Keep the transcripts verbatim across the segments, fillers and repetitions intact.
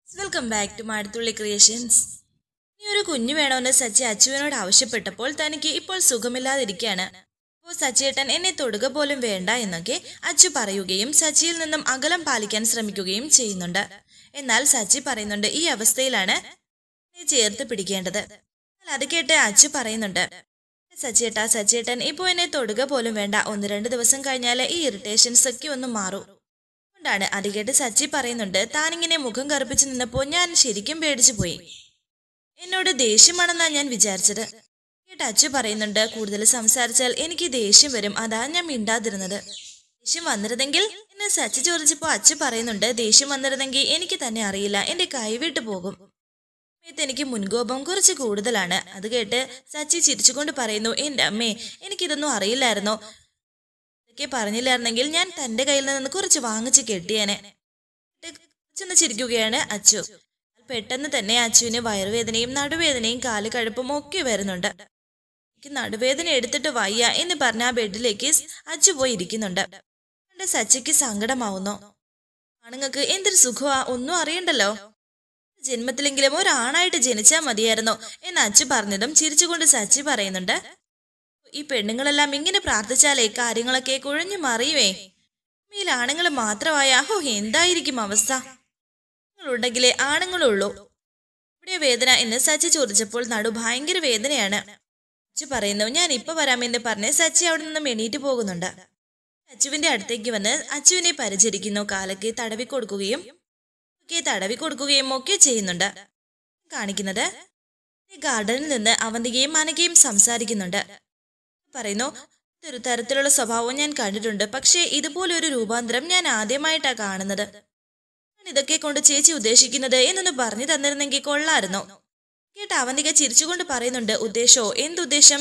Welcome back to മാടത്തുള്ളി creations. ഇനി ഒരു കുഞ്ഞു വേണമെന്ന് സച്ചി അച്ചുവിനോട് ആവശ്യപ്പെട്ടപ്പോൾ തനിക്ക് ഇപ്പോൾ സുഖമില്ലാതിരിക്കുകയാണ്. അപ്പോൾ സച്ചിയേട്ടൻ എന്നെ തൊടുക പോലും വേണ്ട എന്നൊക്കെ അച്ചു പറയുകയും സച്ചിയിൽ നിന്നും അകലം പാലിക്കാൻ ശ്രമിക്കുകയും ചെയ്യുന്നുണ്ട്. എന്നാൽ സച്ചി പറയുന്നുണ്ട് ഈ അവസ്ഥയിലാണ് നീ ചേർത്ത് പിടിക്കേണ്ടത്. എന്നാൽ അത് കേട്ട് അച്ചു പറയുന്നുണ്ട് സച്ചിയേട്ടാ സച്ചിയേട്ടൻ ഇപ്പോൾ എന്നെ തൊടുക പോലും വേണ്ട, ഒന്ന് രണ്ട് ദിവസം കഴിഞ്ഞാൽ ഈ ഇറിറ്റേഷൻസ് ഒക്കെ ഒന്ന് മാറും. ാണ് അത് കേട്ട് സച്ചി പറയുന്നുണ്ട് താനിങ്ങനെ മുഖം കറുപ്പിച്ച് നിന്നപ്പോൾ ഞാൻ ശരിക്കും പേടിച്ചു പോയി. എന്നോട് ദേഷ്യമാണെന്നാ ഞാൻ വിചാരിച്ചത്. കേട്ട് അച്ചു പറയുന്നുണ്ട് കൂടുതൽ സംസാരിച്ചാൽ എനിക്ക് ദേഷ്യം വരും, അതാ ഞാൻ മിണ്ടാതിരുന്നത്. ദേഷ്യം വന്നിരുന്നെങ്കിൽ എന്നെ സച്ചി ചോദിച്ചപ്പോൾ അച്ചു പറയുന്നുണ്ട് ദേഷ്യം വന്നിരുന്നെങ്കിൽ എനിക്ക് തന്നെ അറിയില്ല, എന്റെ കൈവിട്ട് പോകും. സമയത്ത് എനിക്ക് മുൻകോപം കുറച്ച് കൂടുതലാണ്. അത് കേട്ട് സച്ചി ചിരിച്ചുകൊണ്ട് പറയുന്നു എന്റെ അമ്മേ എനിക്കിതൊന്നും അറിയില്ലായിരുന്നോ, ഒക്കെ പറഞ്ഞില്ലായിരുന്നെങ്കിൽ ഞാൻ തന്റെ കയ്യിൽ നിന്ന് കുറച്ച് വാങ്ങിച്ച് കെട്ടിയേനെ. ചെന്ന് ചിരിക്കുകയാണ് അച്ചു. പെട്ടെന്ന് തന്നെ അച്ചുവിന് വയറുവേദനയും നടുവേദനയും കാല് കഴുപ്പും ഒക്കെ വരുന്നുണ്ട്. എനിക്ക് നടുവേദന എടുത്തിട്ട് വയ്യ എന്ന് പറഞ്ഞ ആ ബെഡിലേക്ക് അച്ചു പോയി ഇരിക്കുന്നുണ്ട്. എന്റെ സച്ചിക്ക് സങ്കടമാവുന്നു. ആണുങ്ങൾക്ക് എന്തൊരു സുഖമാ, ഒന്നും അറിയണ്ടല്ലോ, ജന്മത്തിലെങ്കിലും ഒരാണായിട്ട് ജനിച്ചാൽ മതിയായിരുന്നോ എന്ന് അച്ചു പറഞ്ഞതും ചിരിച്ചുകൊണ്ട് സച്ചി പറയുന്നുണ്ട് ഈ പെണ്ണുങ്ങളെല്ലാം ഇങ്ങനെ പ്രാർത്ഥിച്ചാലേ കാര്യങ്ങളൊക്കെ കുഴഞ്ഞു മറിയുവേ. മേൽ ആണുങ്ങൾ മാത്രമായ ഹോ എന്തായിരിക്കും അവസ്ഥ, നിങ്ങളുണ്ടെങ്കിലേ ആണുങ്ങളുള്ളൂ. ഇവിടെ വേദന എന്ന് സച്ചി ചോദിച്ചപ്പോൾ നടു ഭയങ്കര വേദനയാണ്. അച്ചു പറയുന്നു ഞാൻ ഇപ്പൊ വരാമെന്ന് പറഞ്ഞ് സച്ചി അവിടെ നിന്നും എണീറ്റ് പോകുന്നുണ്ട്. അച്ചുവിന്റെ അടുത്തേക്ക് വന്ന് അച്ചുവിനെ പരിചരിക്കുന്നു, കാലൊക്കെ തടവി കൊടുക്കുകയും ഒക്കെ തടവി കൊടുക്കുകയും ഒക്കെ ചെയ്യുന്നുണ്ട്. കാണിക്കുന്നത് ഗാർഡനിൽ നിന്ന് അവന്തികയും അനഘയും സംസാരിക്കുന്നുണ്ട്. പറയുന്നു ഒരു തരത്തിലുള്ള സ്വഭാവം ഞാൻ കണ്ടിട്ടുണ്ട്, പക്ഷേ ഇതുപോലൊരു രൂപാന്തരം ഞാൻ ആദ്യമായിട്ടാ കാണുന്നത്. ഞാൻ ഇതൊക്കെ കൊണ്ട് ചേച്ചി ഉദ്ദേശിക്കുന്നത് എന്നൊന്ന് പറഞ്ഞു തന്നിരുന്നെങ്കിൽ കൊള്ളായിരുന്നു. കേട്ട അവന്തിക ചിരിച്ചുകൊണ്ട് പറയുന്നുണ്ട് ഉദ്ദേശോ എന്തുദ്ദേശം?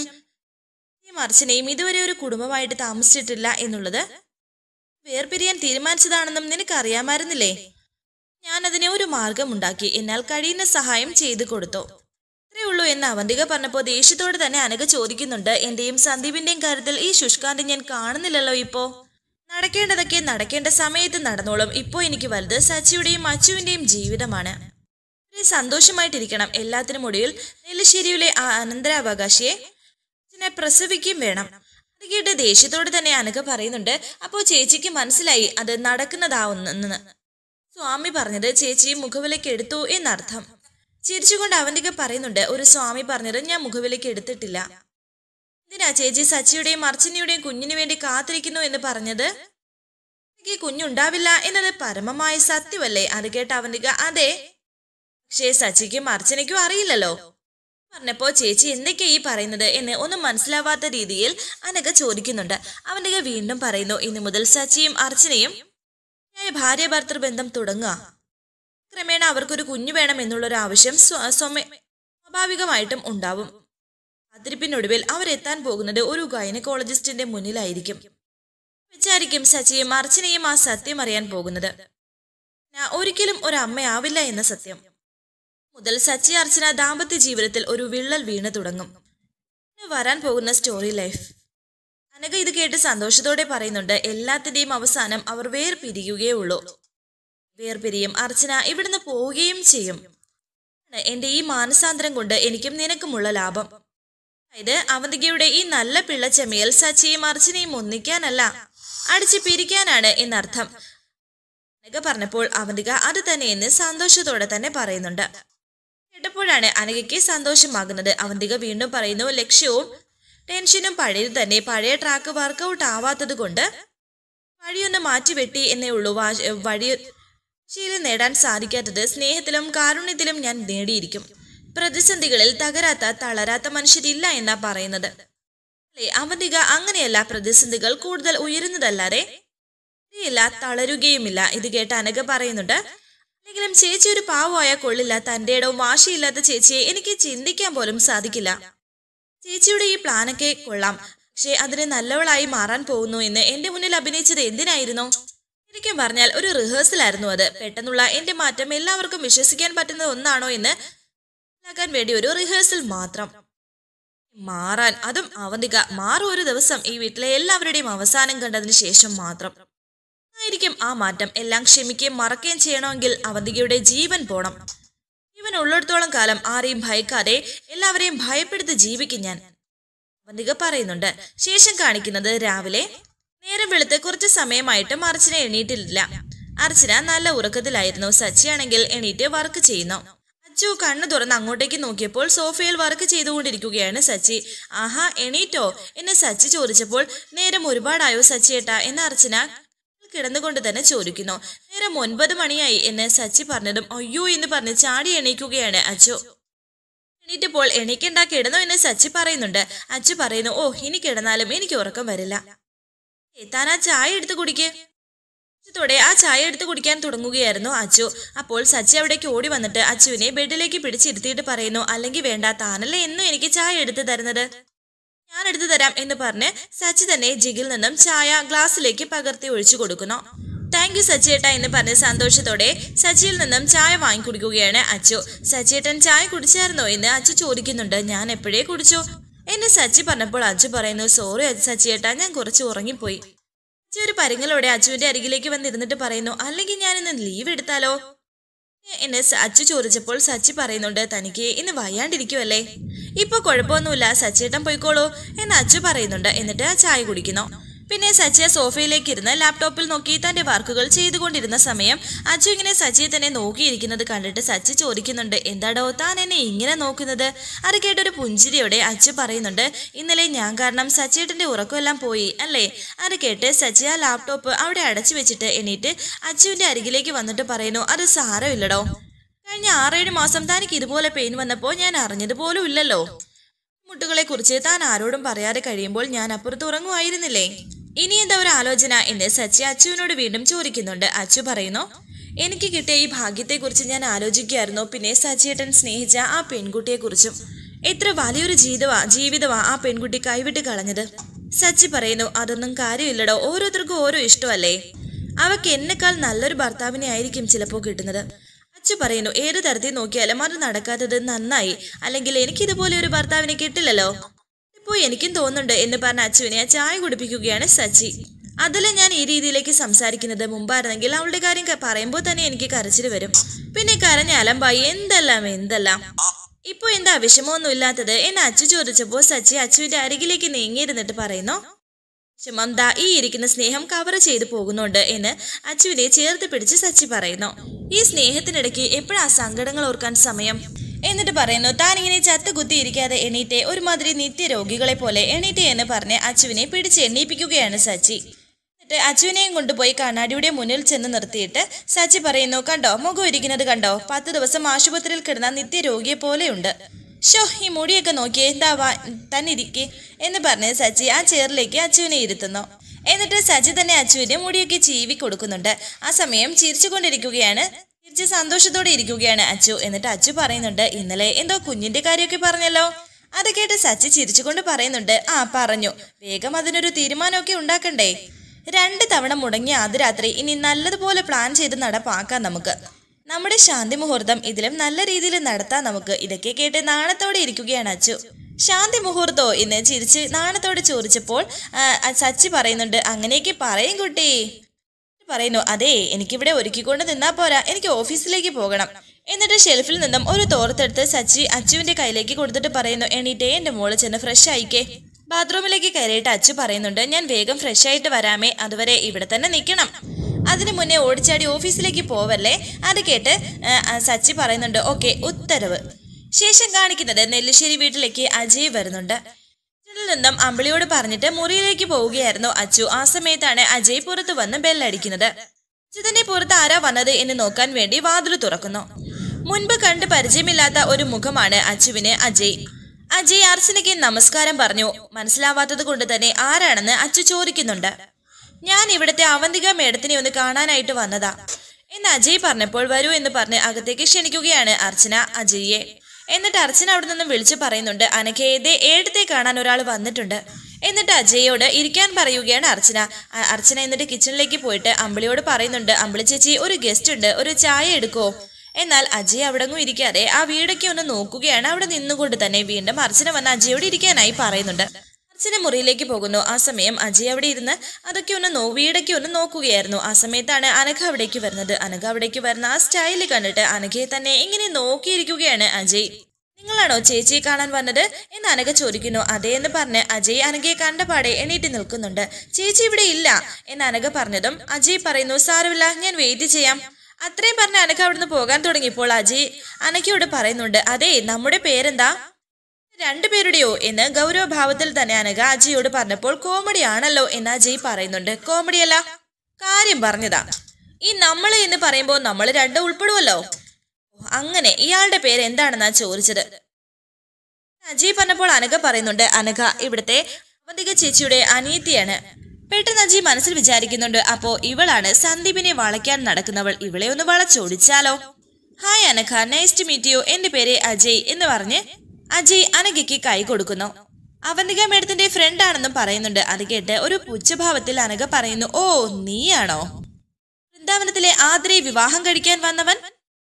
ഈ അർച്ചനയും ഇതുവരെ ഒരു കുടുംബമായിട്ട് താമസിച്ചിട്ടില്ല എന്നുള്ളത് വേർപിരിയാൻ തീരുമാനിച്ചതാണെന്നും നിനക്ക് അറിയാമായിരുന്നില്ലേ? ഞാൻ അതിനെ ഒരു മാർഗമുണ്ടാക്കി, എന്നാൽ കഴിയുന്ന സഹായം ചെയ്തു കൊടുത്തു, അത്രേ ഉള്ളൂ എന്ന് അവന്തിക പറഞ്ഞപ്പോൾ ദേഷ്യത്തോടെ തന്നെ അനഘ ചോദിക്കുന്നുണ്ട് എന്റെയും സന്ദീപിന്റെയും കാര്യത്തിൽ ഈ ശുഷ്കാന്തി ഞാൻ കാണുന്നില്ലല്ലോ. ഇപ്പോ നടക്കേണ്ടതൊക്കെ നടക്കേണ്ട സമയത്ത് നടന്നോളും. ഇപ്പോ എനിക്ക് വലുത് സച്ചിയുടെയും അച്ചുവിന്റെയും ജീവിതമാണ്. സന്തോഷമായിട്ടിരിക്കണം. എല്ലാത്തിനും ഒടുവിൽ നെല്ലിശ്ശേരിയിലെ ആ അനന്തരാവകാശിയെ പ്രസവിക്കുകയും വേണം. അത് കേട്ട് ദേഷ്യത്തോടെ തന്നെ അനഘ പറയുന്നുണ്ട് അപ്പോ ചേച്ചിക്ക് മനസ്സിലായി അത് നടക്കുന്നതാവുന്നെന്ന്. സ്വാമി പറഞ്ഞത് ചേച്ചി മുഖവിലേക്ക് എടുത്തു എന്നർത്ഥം. ചിരിച്ചുകൊണ്ട് അവന്തിക പറയുന്നുണ്ട് ഒരു സ്വാമി പറഞ്ഞത് ഞാൻ മുഖവിലേക്ക് എടുത്തിട്ടില്ല. എന്തിനാ ചേച്ചി സച്ചിയുടെയും അർച്ചനയുടെയും കുഞ്ഞിനു വേണ്ടി കാത്തിരിക്കുന്നു എന്ന് പറഞ്ഞത്? എനിക്ക് കുഞ്ഞുണ്ടാവില്ല എന്നത് പരമമായ സത്യമല്ലേ? അത് കേട്ട അവന്തിക അതെ, പക്ഷേ സച്ചിക്കും അർച്ചനയ്ക്കും അറിയില്ലല്ലോ പറഞ്ഞപ്പോ ചേച്ചി എന്തൊക്കെയാ ഈ പറയുന്നത് എന്ന് ഒന്നും മനസ്സിലാവാത്ത രീതിയിൽ അനഘ ചോദിക്കുന്നുണ്ട്. അവന്തിക വീണ്ടും പറയുന്നു ഇനി മുതൽ സച്ചിയും അർച്ചനയും ഭാര്യ ഭർത്തൃ ബന്ധം തുടങ്ങുക. ക്രമേണ അവർക്കൊരു കുഞ്ഞു വേണം എന്നുള്ളൊരു ആവശ്യം സ്വാഭാവികമായിട്ടും ഉണ്ടാവും. അതിരിപ്പിനൊടുവിൽ അവരെത്താൻ പോകുന്നത് ഒരു ഗൈനക്കോളജിസ്റ്റിന്റെ മുന്നിലായിരിക്കും. വിചാരിക്കും സച്ചിയും അർച്ചനയും ആ സത്യം അറിയാൻ പോകുന്നത്. ഒരിക്കലും ഒരു അമ്മയാവില്ല എന്ന സത്യം മുതൽ സച്ചി അർച്ചന ദാമ്പത്യ ജീവിതത്തിൽ ഒരു വിള്ളൽ വീണ് തുടങ്ങും. വരാൻ പോകുന്ന സ്റ്റോറി ലൈഫ്. അനഘ ഇത് കേട്ട് സന്തോഷത്തോടെ പറയുന്നുണ്ട് എല്ലാത്തിന്റെയും അവസാനം അവർ വേർപിരിയുകയേ ഉള്ളൂ. വേർപിരിയും, അർച്ചന ഇവിടുന്ന് പോവുകയും ചെയ്യും. എന്റെ ഈ മാനസാന്തരം കൊണ്ട് എനിക്കും നിനക്കുമുള്ള ലാഭം. അതായത് അവന്തികയുടെ ഈ നല്ല പിള്ളച്ചെമ്മയിൽ സച്ചിയും അർച്ചനയും ഒന്നിക്കാനല്ല അടിച്ചു പിരിക്കാനാണ് എന്നർത്ഥം. അനഘ പറഞ്ഞപ്പോൾ അവന്തിക അത് തന്നെ എന്ന് സന്തോഷത്തോടെ തന്നെ പറയുന്നുണ്ട്. കേട്ടപ്പോഴാണ് അനഘയ്ക്ക് സന്തോഷമാകുന്നത്. അവന്തിക വീണ്ടും പറയുന്നു ലക്ഷ്യവും ടെൻഷനും പഴയത് തന്നെ, പഴയ ട്രാക്ക് വർക്കൗട്ട് ആവാത്തത് കൊണ്ട് വഴിയൊന്ന് മാറ്റിവെട്ടി എന്നേ ഉള്ളൂ. വഴി ശീലം നേടാൻ സാധിക്കാത്തത് സ്നേഹത്തിലും കാരുണ്യത്തിലും ഞാൻ നേടിയിരിക്കും. പ്രതിസന്ധികളിൽ തകരാത്ത തളരാത്ത മനുഷ്യരില്ല എന്നാ പറയുന്നത് അല്ലേ അവന്തിക? അങ്ങനെയല്ല, പ്രതിസന്ധികൾ കൂടുതൽ ഉയരുന്നതല്ലാതെ ഇല്ല തളരുകയുമില്ല. ഇത് കേട്ട് അനഘ പറയുന്നുണ്ട് അല്ലെങ്കിലും ചേച്ചി ഒരു പാവമായ കൊള്ളില്ല, തന്റെ ഇടവും വാശിയില്ലാത്ത ചേച്ചിയെ എനിക്ക് ചിന്തിക്കാൻ പോലും സാധിക്കില്ല. ചേച്ചിയുടെ ഈ പ്ലാനൊക്കെ കൊള്ളാം, പക്ഷെ അതിന് നല്ലവളായി മാറാൻ പോകുന്നു എന്ന് എന്റെ മുന്നിൽ അഭിനയിച്ചത് എന്തിനായിരുന്നു? ശരിക്കും പറഞ്ഞാൽ ഒരു റിഹേഴ്സൽ ആയിരുന്നു അത്. പെട്ടെന്നുള്ള എന്റെ മാറ്റം എല്ലാവർക്കും വിശ്വസിക്കാൻ പറ്റുന്ന ഒന്നാണോ എന്ന് മനസ്സിലാക്കാൻ വേണ്ടി ഒരു റിഹേഴ്സൽ മാത്രം. മാറാൻ, അതും അവന്തിക മാറും ഒരു ദിവസം, ഈ വീട്ടിലെ എല്ലാവരുടെയും അവസാനം കണ്ടതിന് ശേഷം മാത്രം. ആയിരിക്കും ആ മാറ്റം. എല്ലാം ക്ഷമിക്കുകയും മറക്കുകയും ചെയ്യണമെങ്കിൽ അവന്തികയുടെ ജീവൻ പോണം. ജീവൻ ഉള്ളിടത്തോളം കാലം ആരെയും ഭയക്കാതെ എല്ലാവരെയും ഭയപ്പെടുത്തി ജീവിക്കും ഞാൻ, അവന്തിക പറയുന്നുണ്ട്. ശേഷം കാണിക്കുന്നത് രാവിലെ. നേരം വെളുത്ത് കുറച്ച് സമയമായിട്ടും അർച്ചന എണീറ്റില്ല. അർച്ചന നല്ല ഉറക്കത്തിലായിരുന്നു. സച്ചിയാണെങ്കിൽ എണീറ്റ് വർക്ക് ചെയ്യുന്നു. അച്ചു കണ്ണു തുറന്ന് അങ്ങോട്ടേക്ക് നോക്കിയപ്പോൾ സോഫയിൽ വർക്ക് ചെയ്തുകൊണ്ടിരിക്കുകയാണ് സച്ചി. ആഹാ, എണീറ്റോ എന്ന് സച്ചി ചോദിച്ചപ്പോൾ നേരം ഒരുപാടായോ സച്ചിയേട്ടാ എന്ന് അർച്ചന കിടന്നുകൊണ്ട് തന്നെ ചോദിക്കുന്നു. നേരം ഒൻപത് മണിയായി എന്ന് സച്ചി പറഞ്ഞതും അയ്യോ എന്ന് പറഞ്ഞ് ചാടി എണീക്കുകയാണ് അച്ചു. എണീറ്റപ്പോൾ എണീക്കണ്ട, കിടന്നു എന്ന് സച്ചി പറയുന്നുണ്ട്. അച്ചു പറയുന്നു, ഓ ഇനി കിടന്നാലും എനിക്ക് ഉറക്കം വരില്ല, താൻ ആ ചായ എടുത്ത് കുടിക്ക്. ത്തോടെ ആ ചായ എടുത്ത് കുടിക്കാൻ തുടങ്ങുകയായിരുന്നു അച്ചു. അപ്പോൾ സച്ചി അവിടേക്ക് ഓടി വന്നിട്ട് അച്ചുവിനെ ബെഡിലേക്ക് പിടിച്ചിരുത്തിയിട്ട് പറയുന്നു, അല്ലെങ്കിൽ വേണ്ട, താനല്ലേ എന്നും എനിക്ക് ചായ എടുത്തു തരുന്നത്, ഞാൻ എടുത്തു തരാം എന്ന് പറഞ്ഞ് സച്ചി തന്നെ ജിഗിൽ നിന്നും ചായ ഗ്ലാസ്സിലേക്ക് പകർത്തി ഒഴിച്ചു കൊടുക്കുന്നു. താങ്ക് യു സച്ചിയേട്ടാ എന്ന് പറഞ്ഞ് സന്തോഷത്തോടെ സച്ചിയിൽ നിന്നും ചായ വാങ്ങിക്കുടിക്കുകയാണ് അച്ചു. സച്ചിയേട്ടൻ ചായ കുടിച്ചായിരുന്നോ എന്ന് അച്ചു ചോദിക്കുന്നുണ്ട്. ഞാൻ എപ്പോഴേ കുടിച്ചു എന്ന് സച്ചി പറഞ്ഞപ്പോൾ അച്ചു പറയുന്നു, സോറി സച്ചിയേട്ടാ, ഞാൻ കുറച്ച് ഉറങ്ങിപ്പോയി. അച്ചു ഒരു പരിങ്ങലോടെ അച്ചുവിന്റെ അരികിലേക്ക് വന്നിരുന്നിട്ട് പറയുന്നു, അല്ലെങ്കിൽ ഞാൻ ഇന്ന് ലീവ് എടുത്താലോ എന്നെ അച്ചു ചോദിച്ചപ്പോൾ സച്ചി പറയുന്നുണ്ട്, തനിക്ക് ഇന്ന് വയ്യാണ്ടിരിക്കുമല്ലേ, ഇപ്പൊ കുഴപ്പമൊന്നുമില്ല, സച്ചിയേട്ടൻ പോയിക്കോളൂ എന്ന് അച്ചു പറയുന്നുണ്ട്. എന്നിട്ട് ആ ചായ കുടിക്കുന്നു. പിന്നെ സച്ചിയ സോഫയിലേക്ക് ഇരുന്ന് ലാപ്ടോപ്പിൽ നോക്കി തന്റെ വർക്കുകൾ ചെയ്തുകൊണ്ടിരുന്ന സമയം അച്ചു ഇങ്ങനെ സച്ചിയെ തന്നെ നോക്കിയിരിക്കുന്നത് കണ്ടിട്ട് സച്ചി ചോദിക്കുന്നുണ്ട്, എന്താടോ താൻ എന്നെ ഇങ്ങനെ നോക്കുന്നത്? അത് കേട്ടൊരു പുഞ്ചിരിയോടെ അച്ചു പറയുന്നുണ്ട്, ഇന്നലെ ഞാൻ കാരണം സച്ചിയേട്ടന്റെ ഉറക്കമെല്ലാം പോയി അല്ലേ? അത് കേട്ട് സച്ചി ആ ലാപ്ടോപ്പ് അവിടെ അടച്ചു വെച്ചിട്ട് എണീറ്റ് അച്ചുവിന്റെ അരികിലേക്ക് വന്നിട്ട് പറയുന്നു, അത് സാരമില്ലടോ, കഴിഞ്ഞ ആറേഴ് മാസം തനിക്ക് ഇതുപോലെ പെയിൻ വന്നപ്പോൾ ഞാൻ അറിഞ്ഞതുപോലും ഇല്ലല്ലോ. മുട്ടുകളെ കുറിച്ച് താൻ ആരോടും പറയാതെ കഴിയുമ്പോൾ ഞാൻ അപ്പുറത്ത് ഉറങ്ങുമായിരുന്നില്ലേ? ഇനി എന്താ ഒരു ആലോചന എന്ന് സച്ചി അച്ചുവിനോട് വീണ്ടും ചോദിക്കുന്നുണ്ട്. അച്ചു പറയുന്നു, എനിക്ക് കിട്ടിയ ഈ ഭാഗ്യത്തെക്കുറിച്ച് ഞാൻ ആലോചിക്കുകയായിരുന്നു, പിന്നെ സച്ചിയേട്ടൻ സ്നേഹിച്ച ആ പെൺകുട്ടിയെക്കുറിച്ചും. എത്ര വലിയൊരു ജീവിതവാ ജീവിതമാ ആ പെൺകുട്ടി കൈവിട്ട് കളഞ്ഞത്. സച്ചി പറയുന്നു, അതൊന്നും കാര്യമില്ലടോ, ഓരോരുത്തർക്കും ഓരോ ഇഷ്ടമല്ലേ, അവക്ക് എന്നെക്കാൾ നല്ലൊരു ഭർത്താവിനെ ആയിരിക്കും ചിലപ്പോൾ കിട്ടുന്നത്. അച്ചു പറയുന്നു, ഏത് തരത്തിൽ നോക്കിയാലും അത് നടക്കാത്തത് നന്നായി, അല്ലെങ്കിൽ എനിക്കിതുപോലെ ഒരു ഭർത്താവിനെ കിട്ടില്ലല്ലോ, ഇപ്പോൾ എനിക്കും തോന്നുന്നുണ്ട് എന്ന് പറഞ്ഞ അച്ചുവിനെ ചായ കുടിപ്പിക്കുകയാണ് സച്ചി. അതല്ല ഞാൻ ഈ രീതിയിലേക്ക് സംസാരിക്കുന്നത്, മുമ്പായിരുന്നെങ്കിൽ അവളുടെ കാര്യം പറയുമ്പോൾ തന്നെ എനിക്ക് കരച്ചിൽ വരും, പിന്നെ കരഞ്ഞ അലമ്പായി എന്തെല്ലാം എന്തെല്ലാം. ഇപ്പൊ എന്താ വിഷമമൊന്നും ഇല്ലാത്തത് എന്ന് അച്ചു ചോദിച്ചപ്പോൾ സച്ചി അച്ചുവിന്റെ അരികിലേക്ക് നീങ്ങിയിരുന്നിട്ട് പറയുന്നു, വിഷമം ദാ ഈ ഇരിക്കുന്ന സ്നേഹം കവർ ചെയ്തു പോകുന്നുണ്ട് എന്ന് അച്ചുവിനെ ചേർത്ത് പിടിച്ച് സച്ചി പറയുന്നു. ഈ സ്നേഹത്തിനിടയ്ക്ക് എപ്പോഴാ സങ്കടങ്ങൾ ഓർക്കാൻ സമയം എന്നിട്ട് പറയുന്നു, താനിങ്ങനെ ചത്ത് കുത്തിയിരിക്കാതെ എണീറ്റെ, ഒരുമാതിരി നിത്യരോഗികളെ പോലെ എണീറ്റെ എന്ന് പറഞ്ഞ് അച്ചുവിനെ പിടിച്ച് എണ്ണീപ്പിക്കുകയാണ് സച്ചി. എന്നിട്ട് അച്ചുവിനെയും കൊണ്ടുപോയി കണ്ണാടിയുടെ മുന്നിൽ ചെന്ന് നിർത്തിയിട്ട് സച്ചി പറയുന്നു, കണ്ടോ മുഖം ഇരിക്കുന്നത് കണ്ടോ, പത്ത് ദിവസം ആശുപത്രിയിൽ കിടന്ന നിത്യരോഗിയെ പോലെയുണ്ട്. ഷോ ഈ മുടിയൊക്കെ നോക്കിയേ, എന്താവാ തന്നെ ഇരിക്കെ എന്ന് പറഞ്ഞ് സച്ചി ആ ചെയറിലേക്ക് അച്ചുവിനെ ഇരുത്തുന്നു. എന്നിട്ട് സച്ചി തന്നെ അച്ചുവിന്റെ മുടിയൊക്കെ ചീവി കൊടുക്കുന്നുണ്ട്. ആ സമയം ചിരിച്ചുകൊണ്ടിരിക്കുകയാണ് ചിരിച്ച് സന്തോഷത്തോടെ ഇരിക്കുകയാണ് അച്ചു. എന്നിട്ട് അച്ചു പറയുന്നുണ്ട്, ഇന്നലെ എന്തോ കുഞ്ഞിന്റെ കാര്യമൊക്കെ പറഞ്ഞല്ലോ. അത് കേട്ട് സച്ചി ചിരിച്ചുകൊണ്ട് പറയുന്നുണ്ട്, ആ പറഞ്ഞു, വേഗം അതിനൊരു തീരുമാനമൊക്കെ ഉണ്ടാക്കണ്ടേ. രണ്ട് തവണ മുടങ്ങിയ ആദ്യ രാത്രി ഇനി നല്ലതുപോലെ പ്ലാൻ ചെയ്ത് നടപ്പാക്കാം നമുക്ക്. നമ്മുടെ ശാന്തി മുഹൂർത്തം ഇതിലും നല്ല രീതിയിൽ നടത്താം നമുക്ക്. ഇതൊക്കെ കേട്ട് നാണത്തോടെ ഇരിക്കുകയാണ് അച്ചു. ശാന്തി മുഹൂർത്തോ എന്ന് ചിരിച്ച് നാണത്തോടെ ചോദിച്ചപ്പോൾ സച്ചി പറയുന്നുണ്ട്, അങ്ങനെയൊക്കെ പറയും കുട്ടി. പറയുന്നു, അതെ എനിക്കിവിടെ ഒരുക്കിക്കൊണ്ട് നിന്നാ പോരാ, എനിക്ക് ഓഫീസിലേക്ക് പോകണം. എന്നിട്ട് ഷെൽഫിൽ നിന്നും ഒരു തോർത്തെടുത്ത് സച്ചി അച്ചുവിന്റെ കയ്യിലേക്ക് കൊടുത്തിട്ട് പറയുന്നു, എണീറ്റേ എന്റെ മോള് ചെന്ന് ഫ്രഷ് ആയിക്കേ. ബാത്റൂമിലേക്ക് കയറിയിട്ട് അച്ചു പറയുന്നുണ്ട്, ഞാൻ വേഗം ഫ്രഷ് ആയിട്ട് വരാമേ, അതുവരെ ഇവിടെ തന്നെ നിൽക്കണം. അതിനു മുന്നേ ഓടിച്ചാടി ഓഫീസിലേക്ക് പോവല്ലേ. അത് കേട്ട് സച്ചി പറയുന്നുണ്ട്, ഓക്കെ ഉത്തരവ്. ശേഷം കാണിക്കുന്നത് നെല്ലിശ്ശേരി വീട്ടിലേക്ക് അജയ് വരുന്നുണ്ട്. ിൽ നിന്നും അമ്പിളിയോട് പറഞ്ഞിട്ട് മുറിയിലേക്ക് പോവുകയായിരുന്നു അച്ചു. ആ സമയത്താണ് അജയ് പുറത്തു വന്ന് ബെല്ലടിക്കുന്നത്. അച്യുതന്റെ പുറത്ത് ആരാ വന്നത് എന്ന് നോക്കാൻ വേണ്ടി വാതിൽ തുറക്കുന്നു. മുൻപ് കണ്ട് പരിചയമില്ലാത്ത ഒരു മുഖമാണ് അച്ചുവിന്. അജയ് അജയ് അർച്ചനയ്ക്ക് നമസ്കാരം പറഞ്ഞു. മനസ്സിലാവാത്തത് കൊണ്ട് തന്നെ ആരാണെന്ന് അച്ചു ചോദിക്കുന്നുണ്ട്. ഞാൻ ഇവിടുത്തെ അവന്തിക മേഡത്തിനെ ഒന്ന് കാണാനായിട്ട് വന്നതാ എന്ന് അജയ് പറഞ്ഞപ്പോൾ വരൂ എന്ന് പറഞ്ഞ് അകത്തേക്ക് ക്ഷണിക്കുകയാണ് അർച്ചന അജയ്യെ. എന്നിട്ട് അർച്ചന അവിടെ നിന്നും വിളിച്ചു പറയുന്നുണ്ട്, അനഘയെ ഏടത്തെ കാണാൻ ഒരാൾ വന്നിട്ടുണ്ട്. എന്നിട്ട് അജയോട് ഇരിക്കാൻ പറയുകയാണ് അർച്ചന. അർച്ചന എന്നിട്ട് കിച്ചണിലേക്ക് പോയിട്ട് അമ്പിളിയോട് പറയുന്നുണ്ട്, അമ്പിളി ചേച്ചി ഒരു ഗസ്റ്റ് ഉണ്ട്, ഒരു ചായ എടുക്കോ. എന്നാൽ അജയ് അവിടെങ്ങും ഇരിക്കാതെ ആ വീടൊക്കെ ഒന്ന് നോക്കുകയാണ്. അവിടെ നിന്നുകൊണ്ട് തന്നെ വീണ്ടും അർച്ചന വന്ന് അജയോട് ഇരിക്കാനായി പറയുന്നുണ്ട്. അച്ഛനെ മുറിയിലേക്ക് പോകുന്നു. ആ സമയം അജയ് അവിടെ ഇരുന്ന് അതൊക്കെ ഒന്ന് നോ വീടൊക്കെ ഒന്ന് നോക്കുകയായിരുന്നു. ആ സമയത്താണ് അനഘ അവിടേക്ക് വരുന്നത്. അനഘ അവിടേക്ക് വരുന്ന ആ സ്റ്റൈല് കണ്ടിട്ട് അനഘയെ തന്നെ ഇങ്ങനെ നോക്കിയിരിക്കുകയാണ് അജയ്. നിങ്ങളാണോ ചേച്ചിയെ കാണാൻ വന്നത് എന്ന് അനഘ ചോദിക്കുന്നു. അതേ എന്ന് പറഞ്ഞ് അജയ് അനഘയെ കണ്ടപാടെ എണീറ്റ് നിൽക്കുന്നുണ്ട്. ചേച്ചി ഇവിടെ ഇല്ല എന്ന് അനഘ പറഞ്ഞതും അജയ് പറയുന്നു, സാരമില്ല, ഞാൻ വെയിറ്റ് ചെയ്യാം. അത്രയും പറഞ്ഞ് അനഘ അവിടുന്ന് പോകാൻ തുടങ്ങിയപ്പോൾ അജയ് അനഘയോട് പറയുന്നുണ്ട്, അതെ നമ്മുടെ പേരെന്താ? രണ്ടുപേരുടെയോ എന്ന് ഗൗരവഭാവത്തിൽ തന്നെ അനഘ അജയോട് പറഞ്ഞപ്പോൾ കോമഡി ആണല്ലോ എന്ന് അജയ് പറയുന്നുണ്ട്. കോമഡിയല്ല, കാര്യം പറഞ്ഞതാ. ഈ നമ്മള് എന്ന് പറയുമ്പോൾ നമ്മൾ രണ്ടും ഉൾപ്പെടുമല്ലോ. അങ്ങനെ ഇയാളുടെ പേര് എന്താണെന്നാ ചോദിച്ചത്. അജയ് പറഞ്ഞപ്പോൾ അനഘ പറയുന്നുണ്ട്, അനഘ ഇവിടുത്തെ അവന്തിക ചേച്ചിയുടെ അനിയത്തിയാണ്. പെട്ടെന്ന് അജയ് മനസ്സിൽ വിചാരിക്കുന്നുണ്ട്, അപ്പോ ഇവളാണ് സന്ദീപിനെ വളയ്ക്കാൻ നടക്കുന്നവൾ. ഇവളെ ഒന്ന് വളച്ചൊടിച്ചാലോ. Hi Anagha, nice to meet you. എന്റെ പേര് അജയ് എന്ന് പറഞ്ഞ് അജയ് അനഘയ്ക്ക് കൈ കൊടുക്കുന്നു. അവന്തിക മേഡത്തിന്റെ ഫ്രണ്ട് ആണെന്നും പറയുന്നുണ്ട്. അത് കേട്ട് ഒരു പുച്ഛഭാവത്തിൽ അനഘ പറയുന്നു, ഓ നീയാണോ വൃന്ദാവനത്തിലെ ആതിരയെ വിവാഹം കഴിക്കാൻ വന്നവൻ?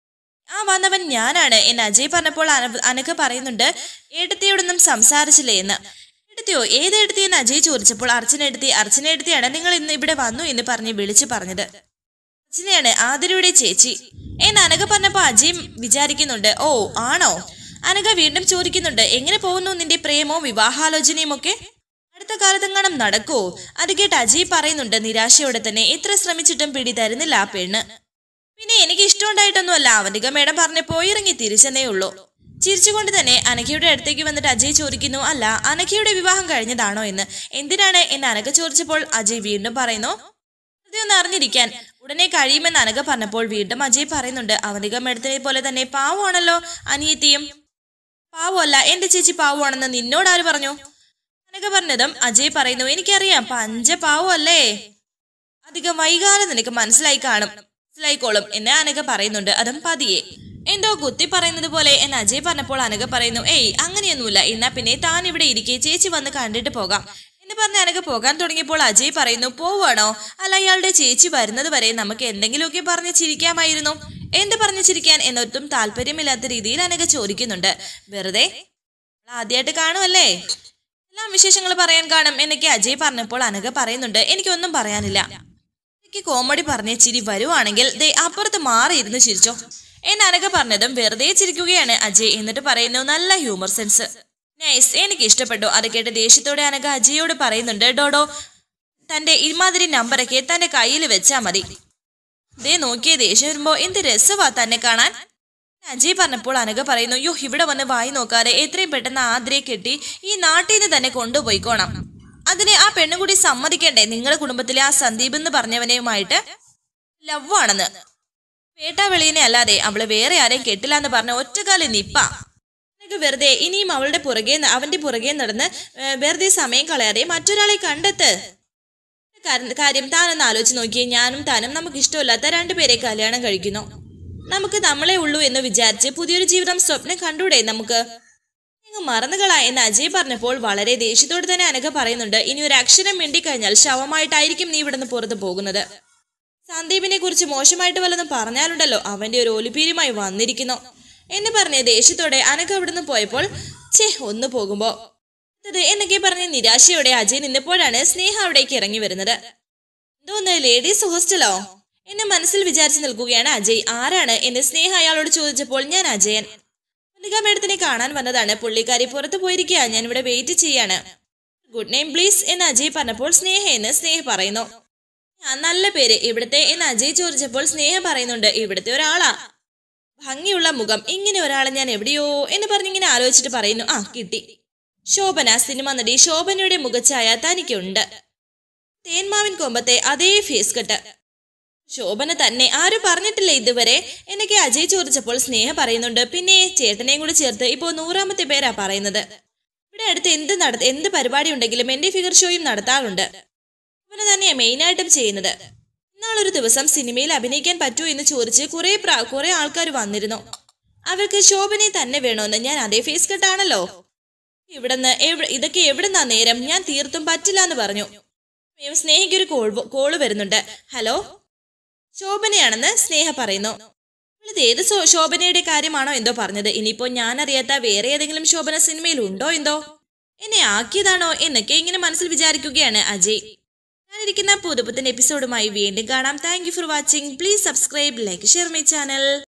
ആ വന്നവൻ ഞാനാണ് എന്ന് അജയ് പറഞ്ഞപ്പോൾ അനഘ പറയുന്നുണ്ട്, ഏട്ടത്തിയോടൊന്നും സംസാരിച്ചില്ലേ എന്ന്. എടുത്തിയോ? ഏത് എടുത്തിയെന്ന് അജയ് ചോദിച്ചപ്പോൾ അർച്ചന എടുത്തി. അർച്ചന എടുത്തിയാണ് നിങ്ങൾ ഇന്ന് ഇവിടെ വന്നു എന്ന് പറഞ്ഞ് വിളിച്ചു പറഞ്ഞത്. അർച്ചനയാണ് ആതിരയുടെ ചേച്ചി എന്ന് അനഘ പറഞ്ഞപ്പോൾ അജയ് വിചാരിക്കുന്നുണ്ട്, ഓ ആണോ? അനഘ വീണ്ടും ചോദിക്കുന്നുണ്ട്, എങ്ങനെ പോകുന്നു നിന്റെ പ്രേമവും വിവാഹാലോചനയും ഒക്കെ? അടുത്ത കാലത്തെങ്ങാനും നടക്കോ? അത് കേട്ട് അജയ് പറയുന്നുണ്ട് നിരാശയോടെ തന്നെ, എത്ര ശ്രമിച്ചിട്ടും പിടി തരുന്നില്ല ആ പെണ്ണ്. പിന്നെ എനിക്ക് ഇഷ്ടമുണ്ടായിട്ടൊന്നുമല്ല, അവന്തിക മേഡം പറഞ്ഞപ്പോ ഇറങ്ങി തിരിച്ചെന്നേ ഉള്ളൂ. ചിരിച്ചുകൊണ്ട് തന്നെ അനഘയുടെ അടുത്തേക്ക് വന്നിട്ട് അജയ് ചോദിക്കുന്നു, അല്ല അനഘയുടെ വിവാഹം കഴിഞ്ഞതാണോ എന്ന്. എന്തിനാണ് എന്ന് അനഘ ചോദിച്ചപ്പോൾ അജയ് വീണ്ടും പറയുന്നു, അതൊന്ന് അറിഞ്ഞിരിക്കാൻ ഉടനെ കഴിയുമെന്ന് അനഘ പറഞ്ഞപ്പോൾ വീണ്ടും അജയ് പറയുന്നുണ്ട്, അവന്തിക മേഡത്തിനെ പോലെ തന്നെ പാവമാണല്ലോ അനിയത്തിയും. പാവമല്ല, എന്റെ ചേച്ചി പാവമാണെന്ന് നിന്നോട് ആര് പറഞ്ഞു? അനഘ പറഞ്ഞതും അജയ് പറയുന്നു, എനിക്കറിയാം പഞ്ച പാവമല്ലേ, അധികം വൈകാതെ നിനക്ക് മനസ്സിലായി കാണും മനസ്സിലായിക്കോളും എന്ന് അനഘ പറയുന്നുണ്ട്. അതും പതിയെ എന്തോ കുത്തി പറയുന്നത് പോലെ എന്ന് അജയ് പറഞ്ഞപ്പോൾ അനഘ പറയുന്നു, ഏയ് അങ്ങനെയൊന്നുമില്ല, എന്നാ പിന്നെ താൻ ഇവിടെ ഇരിക്കെ ചേച്ചി വന്ന് കണ്ടിട്ട് പോകാം എന്ന് പറഞ്ഞ് അനഘ പോകാൻ തുടങ്ങിയപ്പോൾ അജയ് പറയുന്നു, പോവാണോ? അല്ല ഇയാളുടെ ചേച്ചി വരുന്നത് വരെ നമുക്ക് എന്തെങ്കിലുമൊക്കെ പറഞ്ഞ് ചിരിക്കാമായിരുന്നു. എന്ത് പറഞ്ഞു ചിരിക്കാൻ എന്നൊട്ടും താല്പര്യമില്ലാത്ത രീതിയിൽ അനഘ ചോദിക്കുന്നുണ്ട്. വെറുതെ ആദ്യമായിട്ട് കാണുമല്ലേ, എല്ലാം വിശേഷങ്ങൾ പറയാൻ കാണും എന്നൊക്കെ അജയ് പറഞ്ഞപ്പോൾ അനഘ പറയുന്നുണ്ട്, എനിക്കൊന്നും പറയാനില്ല. എനിക്ക് കോമഡി പറഞ്ഞ ചിരി വരുവാണെങ്കിൽ ദേ അപ്പുറത്ത് മാറിയിരുന്ന് ചിരിച്ചോ എന്ന് അനഘ പറഞ്ഞതും വെറുതെ ചിരിക്കുകയാണ് അജയ്. എന്നിട്ട് പറയുന്നു, നല്ല ഹ്യൂമർ സെൻസ്, നൈസ്, എനിക്ക് ഇഷ്ടപ്പെട്ടു. അത് കേട്ട് ദേഷ്യത്തോടെ അനഘ അജയോട് പറയുന്നുണ്ട്, ഡോഡോ തന്റെ ഇമാതിരി നമ്പറൊക്കെ തന്റെ കയ്യിൽ വെച്ചാ മതി. ദേ നോക്കിയേ, ദേഷ്യം വരുമ്പോ എന്ത് രസവാ തന്നെ കാണാൻ. അജയ് പറഞ്ഞപ്പോൾ അനഘ പറയുന്നു, യോ ഇവിടെ വന്ന് വായി നോക്കാതെ എത്രയും പെട്ടെന്ന് ആതിരയെ കെട്ടി ഈ നാട്ടിൽ നിന്ന് തന്നെ കൊണ്ടുപോയിക്കോണം. അതിന് ആ പെണ്ണും കൂടി സമ്മതിക്കണ്ടേ നിങ്ങളുടെ കുടുംബത്തിലെ ആ സന്ദീപ് എന്ന് പറഞ്ഞവനെയുമായിട്ട് ലവ് ആണെന്ന്. പേട്ടാവെളിയനെ അല്ലാതെ അവള് വേറെ ആരെയും കെട്ടില്ല എന്ന് പറഞ്ഞ ഒറ്റക്കാലി നിപ്പ. എനിക്ക് വെറുതെ ഇനിയും അവളുടെ പുറകെ അവന്റെ പുറകെ നടന്ന് വെറുതെ സമയം കളയാതെ മറ്റൊരാളെ കണ്ടെത്ത്. കാര്യം താനൊന്ന് ആലോചിച്ച് നോക്കിയേ, ഞാനും താനും നമുക്ക് ഇഷ്ടമില്ലാത്ത രണ്ടുപേരെ കല്യാണം കഴിക്കുന്നു. നമുക്ക് നമ്മളെ ഉള്ളൂ എന്ന് വിചാരിച്ച് പുതിയൊരു ജീവിതം സ്വപ്നം കണ്ടൂടെ നമുക്ക്? നിങ്ങൾ മറന്നുകളാ എന്ന് അജയ് പറഞ്ഞപ്പോൾ വളരെ ദേഷ്യത്തോടെ തന്നെ അനഘ പറയുന്നുണ്ട്, ഇനി ഒരു അക്ഷരം മിണ്ടിക്കഴിഞ്ഞാൽ ശവമായിട്ടായിരിക്കും നീ ഇവിടുന്ന് പുറത്തു പോകുന്നത്. സന്ദീപിനെ കുറിച്ച് മോശമായിട്ട് വല്ലതും പറഞ്ഞാലുണ്ടല്ലോ അവന്റെ ഒരു ഒലിപ്പീരുമായി വന്നിരിക്കുന്നു എന്ന് പറഞ്ഞ ദേഷ്യത്തോടെ അനഘ അവിടുന്ന് പോയപ്പോൾ ചേ ഒന്ന് പോകുമ്പോ എന്നൊക്കെ പറഞ്ഞ് നിരാശയോടെ അജയ് നിന്നപ്പോഴാണ് സ്നേഹ അവിടേക്ക് ഇറങ്ങി വരുന്നത്. എന്തോന്ന് ലേഡീസ് ഹോസ്റ്റലോ എന്ന് മനസ്സിൽ വിചാരിച്ചു നിൽക്കുകയാണ് അജയ്. ആരാണ് എന്ന് സ്നേഹ അയാളോട് ചോദിച്ചപ്പോൾ ഞാൻ അജയൻ, അവന്തിക മേഡത്തിനെ കാണാൻ വന്നതാണ്. പുള്ളിക്കാരി പുറത്തു പോയിരിക്കുക, ഞാൻ ഇവിടെ വെയിറ്റ് ചെയ്യാണ്. ഗുഡ് നെയിം പ്ലീസ് എന്ന് അജയ് പറഞ്ഞപ്പോൾ സ്നേഹ എന്ന് സ്നേഹ പറയുന്നു. നല്ല പേര് ഇവിടുത്തെ എന്ന് അജയ് ചോദിച്ചപ്പോൾ സ്നേഹ പറയുന്നുണ്ട്, ഇവിടുത്തെ ഒരാളാ, ഭംഗിയുള്ള മുഖം, ഇങ്ങനെ ഒരാളെ ഞാൻ എവിടെയോ എന്ന് പറഞ്ഞിങ്ങനെ ആലോചിച്ചിട്ട് പറയുന്നു, ആ കിട്ടി, ശോഭന, സിനിമ നടി ശോഭനയുടെ മുഖഛായ തനിക്കുണ്ട്. തേന്മാവിൻ കൊമ്പത്തെ അതേ ഫേസ് കട്ട്, ശോഭന തന്നെ, ആരും പറഞ്ഞിട്ടില്ല ഇതുവരെ എന്നൊക്കെ അജയ് ചോദിച്ചപ്പോൾ സ്നേഹ പറയുന്നുണ്ട്, പിന്നെ ചേട്ടനെയും കൂടി ചേർത്ത് ഇപ്പോൾ നൂറാമത്തെ പേരാ പറയുന്നത്. ഇവിടെ അടുത്ത് എന്ത് നട എന്ത് പരിപാടി ഉണ്ടെങ്കിലും എന്റെ ഫിഗർ ഷോയും നടത്താറുണ്ട്. അവനെ തന്നെയാണ് മെയിനായിട്ടും ചെയ്യുന്നത്. ഇന്നാളൊരു ദിവസം സിനിമയിൽ അഭിനയിക്കാൻ പറ്റുമോ എന്ന് ചോദിച്ച് കുറെ പ്രാ കുറെ ആൾക്കാർ വന്നിരുന്നു. അവർക്ക് ശോഭനയെ തന്നെ വേണമെന്ന്. ഞാൻ അതേ ഫേസ് കട്ടാണല്ലോ, ഇവിടുന്ന് എവിടെ ഇതൊക്കെ എവിടുന്നാ നേരം, ഞാൻ തീർത്തും പറ്റില്ല എന്ന് പറഞ്ഞു. സ്നേഹയ്ക്കൊരു കോൾ കോള് വരുന്നുണ്ട്. ഹലോ, ശോഭനയാണെന്ന് സ്നേഹ പറയുന്നു. ഇത് ഏത് ശോഭനയുടെ കാര്യമാണോ എന്തോ പറഞ്ഞത്. ഇനിയിപ്പോ ഞാൻ അറിയാത്ത വേറെ ഏതെങ്കിലും ശോഭന സിനിമയിൽ ഉണ്ടോ എന്തോ. എന്നെ ആക്കിയതാണോ എന്നൊക്കെ ഇങ്ങനെ മനസ്സിൽ വിചാരിക്കുകയാണ് അജയ്. ഞാനിരിക്കുന്ന പുതുപുത്തൻ എപ്പിസോഡുമായി വീണ്ടും കാണാം. Thank you for watching. Please subscribe, like, share my channel.